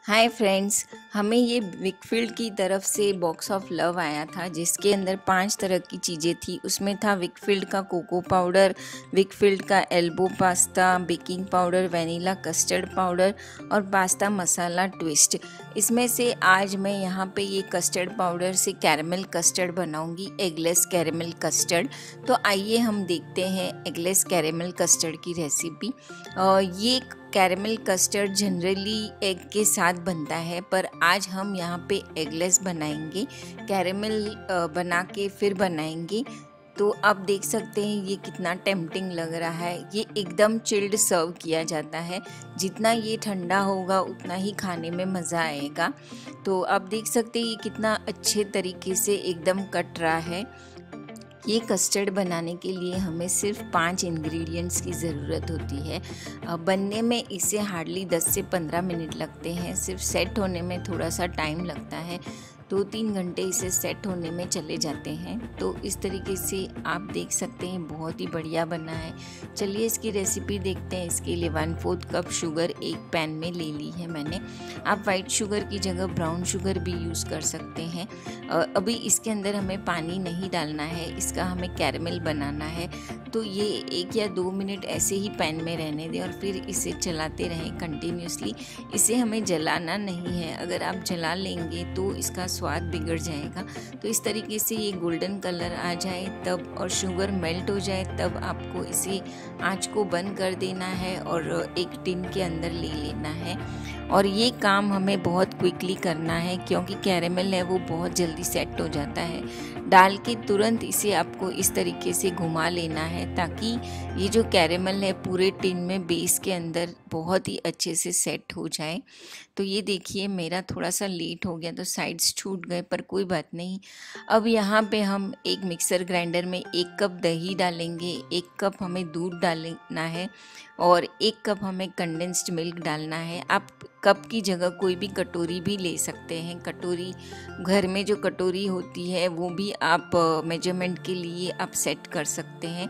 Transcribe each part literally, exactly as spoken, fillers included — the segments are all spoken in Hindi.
हाय फ्रेंड्स, हमें ये विकफील्ड की तरफ से बॉक्स ऑफ लव आया था जिसके अंदर पांच तरह की चीज़ें थी। उसमें था विकफील्ड का कोको पाउडर, विकफील्ड का elbow pasta, baking powder, vanilla custard powder और पास्ता मसाला ट्विस्ट। इसमें से आज मैं यहाँ पे ये कस्टर्ड पाउडर से कैरेमल कस्टर्ड बनाऊंगी, एगलेस कैरेमल कस्टर्ड। तो आइए हम देखते हैं एगलेस कैरेमल कस्टर्ड की रेसिपी। ये कैरेमल कस्टर्ड जनरली एग के साथ बनता है, पर आज हम यहाँ पे एगलेस बनाएंगे, कैरेमल बना के फिर बनाएंगे। तो आप देख सकते हैं ये कितना टेम्पटिंग लग रहा है। ये एकदम चिल्ड सर्व किया जाता है, जितना ये ठंडा होगा उतना ही खाने में मज़ा आएगा। तो आप देख सकते हैं ये कितना अच्छे तरीके से एकदम कट रहा है। ये कस्टर्ड बनाने के लिए हमें सिर्फ पाँच इंग्रेडिएंट्स की ज़रूरत होती है। बनने में इसे हार्डली दस से पंद्रह मिनट लगते हैं, सिर्फ सेट होने में थोड़ा सा टाइम लगता है। दो तीन घंटे इसे सेट होने में चले जाते हैं। तो इस तरीके से आप देख सकते हैं बहुत ही बढ़िया बना है। चलिए इसकी रेसिपी देखते हैं। इसके लिए वन फोर्थ कप शुगर एक पैन में ले ली है मैंने। आप वाइट शुगर की जगह ब्राउन शुगर भी यूज़ कर सकते हैं। अभी इसके अंदर हमें पानी नहीं डालना है, इसका हमें कैरेमल बनाना है। तो ये एक या दो मिनट ऐसे ही पैन में रहने दें और फिर इसे चलाते रहें कंटिन्यूसली। इसे हमें जलाना नहीं है, अगर आप जला लेंगे तो इसका स्वाद बिगड़ जाएगा। तो इस तरीके से ये गोल्डन कलर आ जाए तब और शुगर मेल्ट हो जाए तब आपको इसे आंच को बंद कर देना है और एक टिन के अंदर ले लेना है। और ये काम हमें बहुत क्विकली करना है क्योंकि कैरेमल है वो बहुत जल्दी सेट हो जाता है। डाल के तुरंत इसे आपको इस तरीके से घुमा लेना है ताकि ये जो कैरेमल है पूरे टिन में बेस के अंदर बहुत ही अच्छे से सेट हो जाए। तो ये देखिए मेरा थोड़ा सा लेट हो गया तो साइड्स छूट गए, पर कोई बात नहीं। अब यहाँ पे हम एक मिक्सर ग्राइंडर में एक कप दही डालेंगे, एक कप हमें दूध डालना है और एक कप हमें कंडेंस्ड मिल्क डालना है। आप कप की जगह कोई भी कटोरी भी ले सकते हैं। कटोरी घर में जो कटोरी होती है वो भी आप मेजरमेंट के लिए आप सेट कर सकते हैं।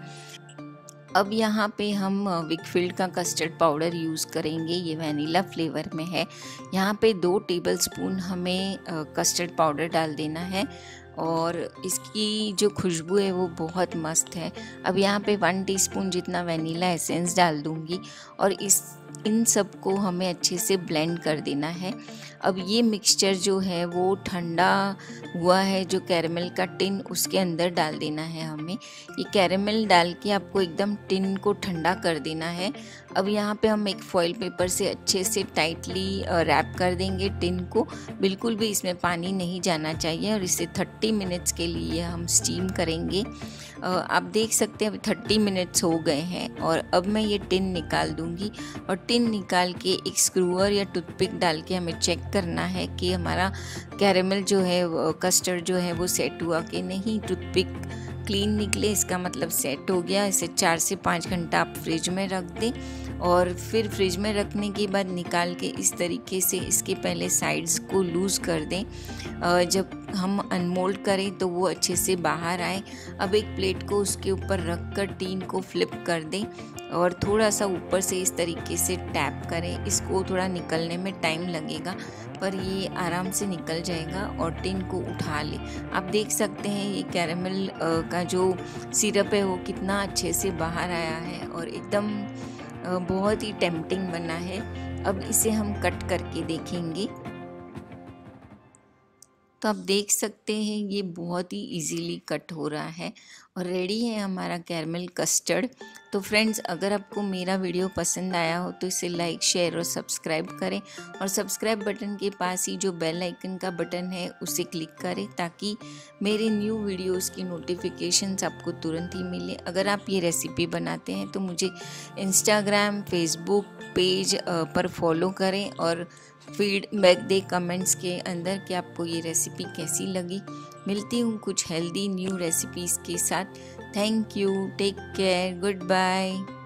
अब यहाँ पे हम विकफील्ड का कस्टर्ड पाउडर यूज़ करेंगे, ये वनीला फ्लेवर में है। यहाँ पे दो टेबलस्पून हमें कस्टर्ड पाउडर डाल देना है और इसकी जो खुशबू है वो बहुत मस्त है। अब यहाँ पे वन टीस्पून जितना वनीला एसेंस डाल दूँगी और इस इन सब को हमें अच्छे से ब्लेंड कर देना है। अब ये मिक्सचर जो है वो ठंडा हुआ है, जो कैरेमल का टिन उसके अंदर डाल देना है हमें। ये कैरेमल डाल के आपको एकदम टिन को ठंडा कर देना है। अब यहाँ पे हम एक फॉइल पेपर से अच्छे से टाइटली रैप कर देंगे टिन को। बिल्कुल भी इसमें पानी नहीं जाना चाहिए और इसे तीस मिनट्स के लिए हम स्टीम करेंगे। आप देख सकते हैं अभी तीस मिनट्स हो गए हैं और अब मैं ये टिन निकाल दूंगी और टिन निकाल के एक स्क्रूअर या टूथपिक डाल के हमें चेक करना है कि हमारा कैरेमल जो है कस्टर्ड जो है वो सेट हुआ कि नहीं। टूथपिक क्लीन निकले इसका मतलब सेट हो गया। इसे चार से पाँच घंटा आप फ्रिज में रख दें और फिर फ्रिज में रखने के बाद निकाल के इस तरीके से इसके पहले साइड्स को लूज़ कर दें। जब हम अनमोल्ड करें तो वो अच्छे से बाहर आए। अब एक प्लेट को उसके ऊपर रख कर टीन को फ्लिप कर दें और थोड़ा सा ऊपर से इस तरीके से टैप करें। इसको थोड़ा निकलने में टाइम लगेगा पर ये आराम से निकल जाएगा और टिन को उठा ले। आप देख सकते हैं ये कैरेमल का जो सिरप है वो कितना अच्छे से बाहर आया है और एकदम बहुत ही टेम्पटिंग बना है। अब इसे हम कट करके देखेंगे तो आप देख सकते हैं ये बहुत ही इजीली कट हो रहा है और रेडी है हमारा कैरेमल कस्टर्ड। तो फ्रेंड्स, अगर आपको मेरा वीडियो पसंद आया हो तो इसे लाइक शेयर और सब्सक्राइब करें और सब्सक्राइब बटन के पास ही जो बेल आइकन का बटन है उसे क्लिक करें ताकि मेरे न्यू वीडियोस की नोटिफिकेशंस आपको तुरंत ही मिले। अगर आप ये रेसिपी बनाते हैं तो मुझे इंस्टाग्राम फेसबुक पेज पर फॉलो करें और फीडबैक दें कमेंट्स के अंदर कि आपको ये रेसिपी कैसी लगी। मिलती हूँ कुछ हेल्दी न्यू रेसिपीज़ के साथ। Thank you, take care, good bye.